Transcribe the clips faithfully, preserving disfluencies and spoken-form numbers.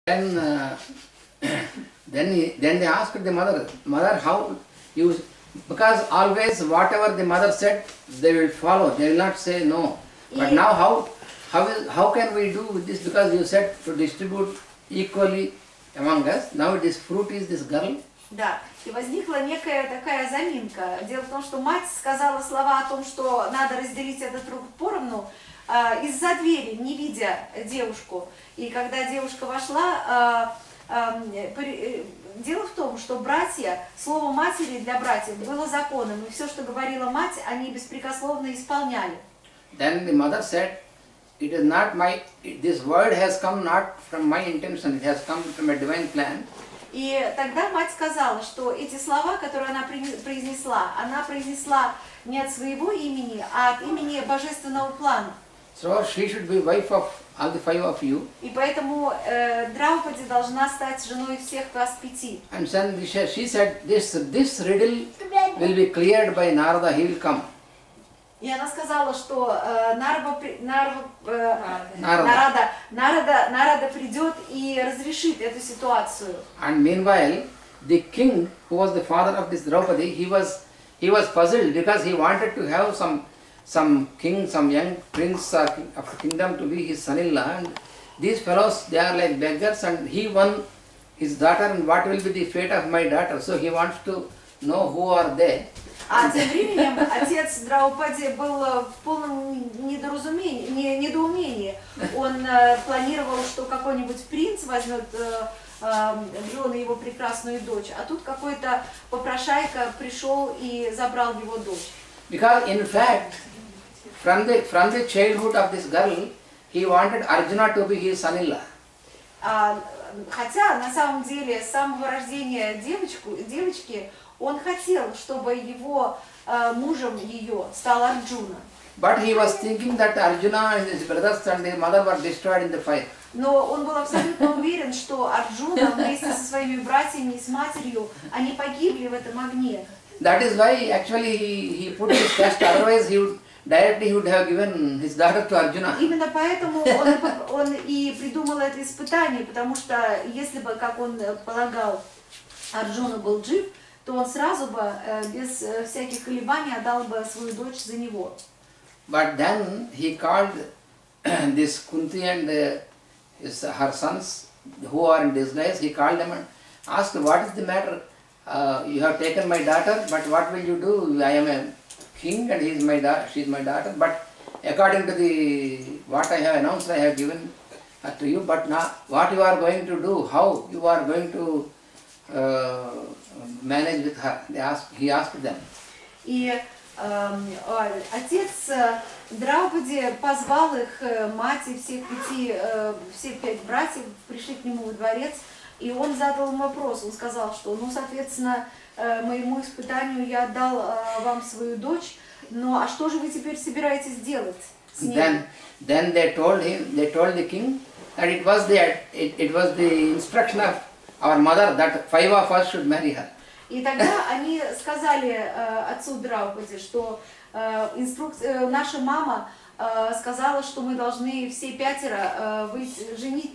Then, uh, then, he, then they asked the mother, mother, how you, because always whatever the mother said, they will follow, they will not say no. But now how, how, will, how can we do with this, because you said to distribute equally among us, now this fruit is this girl. Да, и возникла некая такая заминка. Дело в том, что мать сказала слова о том, что надо разделить этот труд поровну, э, из-за двери, не видя девушку. И когда девушка вошла, э, э, при, э, дело в том, что братья, слово матери для братьев было законом, и все, что говорила мать, они беспрекословно исполняли. Then the mother said, it is not my, this word has come not from my intention, it has come from a divine plan. И тогда мать сказала, что эти слова, которые она произнесла, она произнесла не от своего имени, а от имени божественного плана. So she should be wife of all the five of you. И поэтому э, Драупади должна стать женой всех вас пяти. And then she said, this, this riddle will be cleared by Narada, he will come. И она сказала, что э, Нарва, Нарва, э, Нарада. Нарада, Нарада, Нарада придет и разрешит эту ситуацию. And meanwhile, the king, who was the father of this Draupadi, he was he was puzzled because he wanted to have some some king, some young prince of the kingdom to be his son-in-law. And these fellows, they are like beggars, and he won his daughter. And what will be the fate of my daughter? So he wants to know who are they. А тем временем отец Драупади был в полном недоразумении, не, недоумении. Он э, планировал, что какой-нибудь принц возьмет э, э, в жены его прекрасную дочь, а тут какой-то попрошайка пришел и забрал его дочь. Because in fact, from the from the childhood of this girl, he wanted Arjuna to be his son-in-law. А, хотя на самом деле с самого рождения девочку, девочки он хотел, чтобы его э, мужем ее стал Арджуна. But he was thinking that Arjuna and his brothers and their mother were destroyed in the fire. Но он был абсолютно уверен, что Арджуна вместе со своими братьями и с матерью, они погибли в этом огне. That is why actually he, he put his test, otherwise he would directly he would have given his daughter to Arjuna. Именно поэтому он, он и придумал это испытание, потому что если бы, как он полагал, Арджуна был жив, то он сразу бы, без всяких колебаний, отдал бы свою дочь за него. But then he called this Kunti and uh, his, her sons, who are in disguise, he called them and asked, what is the matter? Uh, you have taken my daughter, but what will you do? I am a king and he is my da she is my daughter, but according to the what I have announced, I have given her to you, but now what you are going to do, how you are going to uh, manage with her? They asked, he asked them. И э, отец Драупади позвал их, мать и всех пяти, э, все пять братьев пришли к нему во дворец, и он задал им вопрос. Он сказал, что, ну, соответственно, э, моему испытанию я отдал э, вам свою дочь, но а что же вы теперь собираетесь делать с ней? Then, then they told him, they told the king that it was the it, it was the instruction of our mother that five of us should marry her. И тогда они сказали э, отцу Драупади, что э, инструк... э, наша мама э, сказала, что мы должны все пятеро э, выйти, женить,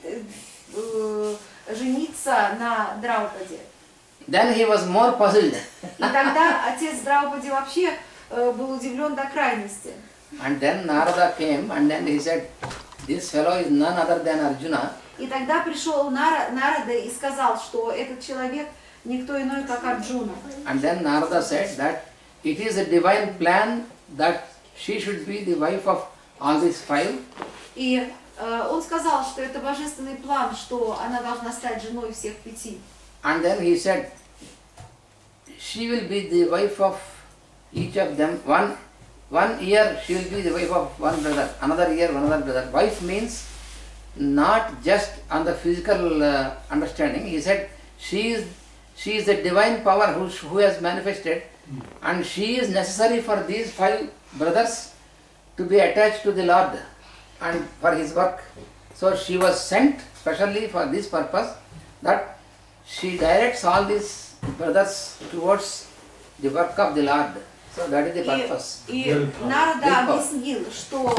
э, жениться на Драупади. Then he was more puzzled. И тогда отец Драупади вообще э, был удивлен до крайности. And then Narada came and then he said, this fellow is none other than Arjuna. И тогда пришел Нара, Нарада и сказал, что этот человек никто иной, как Арджуна. And then Narada said that it is a divine plan that she should be the wife of all these five. И э, он сказал, что это божественный план, что она должна стать женой всех пяти. And then he said, she will be the wife of each of them. One, one year she will be the wife of one brother, another year another brother. Wife means not just on the physical uh, understanding. He said, she is She is the divine power who, who has manifested, and she is necessary for these five brothers to be attached to the Lord and for his work. So she was sent specially for this purpose, that she directs all these brothers towards the work of the Lord. So that is the purpose. И, и Нарада объяснил, что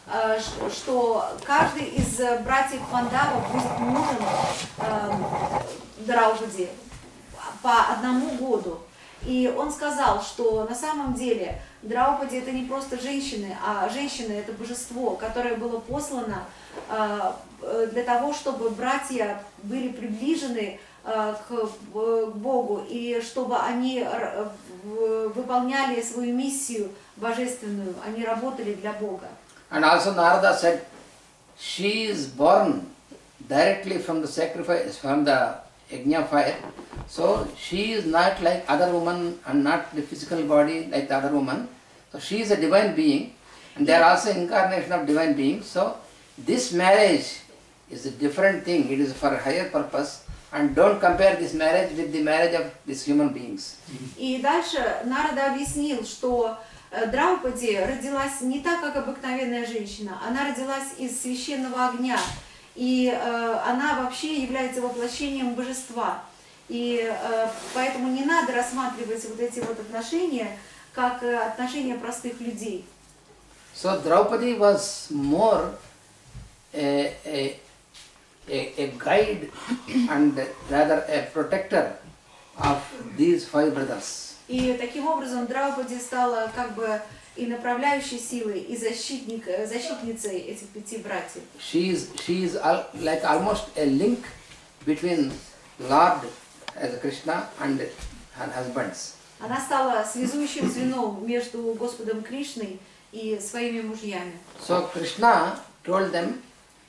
э, ш- что каждый из братьев Пандавов будет нужен э, Драупади по одному году. И он сказал, что на самом деле Драупади это не просто женщины, а женщины это божество, которое было послано э, для того, чтобы братья были приближены э, к, к Богу и чтобы они р- в- выполняли свою миссию божественную, они работали для Бога. And also Narada said, she is born directly from the sacrifice, from the yajna fire. So she is not like other women and not the physical body like the other woman. So she is a divine being and they are also incarnation of divine beings. So this marriage is a different thing. It is for a higher purpose. And don't compare this marriage with the marriage of these human beings. И дальше Нарада объяснил, что э, Драупади родилась не так, как обыкновенная женщина, она родилась из священного огня, и э, она вообще является воплощением божества. И э, поэтому не надо рассматривать вот эти вот отношения как э, отношения простых людей. So Draupadi was more a, a, a, a guide and rather a protector of these five brothers. И таким образом Драупади стала как бы и направляющей силой, и защитник, защитницей этих пяти братьев. She is, she is al, like almost a link between Lord as Krishna and her husbands. Она стала связующим звеном между Господом Кришной и своими мужьями. So Krishna told them,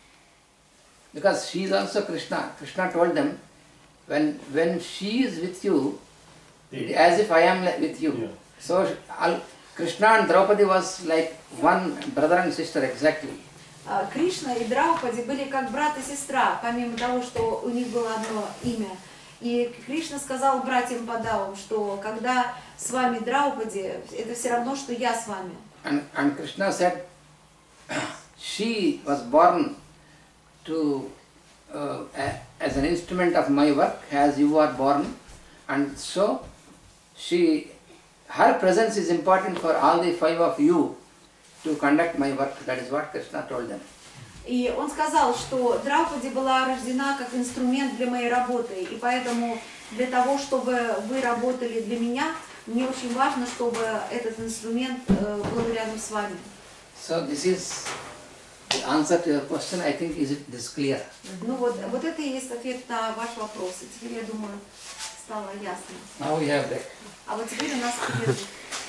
because she is also Krishna, Krishna told them, when, when she is with you, as if I am like with you. Yeah. So all, Krishna and Draupadi was like one brother and sister exactly. А, Кришна и Драупади были как брат и сестра, помимо того, что у них было одно имя. И Кришна сказал братьям Пандавам, что когда с вами Драупади, это все равно, что я с вами. And, and Krishna said, she was born to uh, a, as an instrument of my work, as you are born, and so she, her presence is important for all the five of you to conduct my work. That is what Krishna told them. И он сказал, что Драупади была рождена как инструмент для моей работы, и поэтому для того, чтобы вы работали для меня, мне очень важно, чтобы этот инструмент э, был рядом с вами. So this is the answer to your question. I think is it this clear? Ну вот, вот это и есть ответ на ваш вопрос. И теперь, я думаю, стало ясно. Now we have that. А вот теперь у нас перерыв.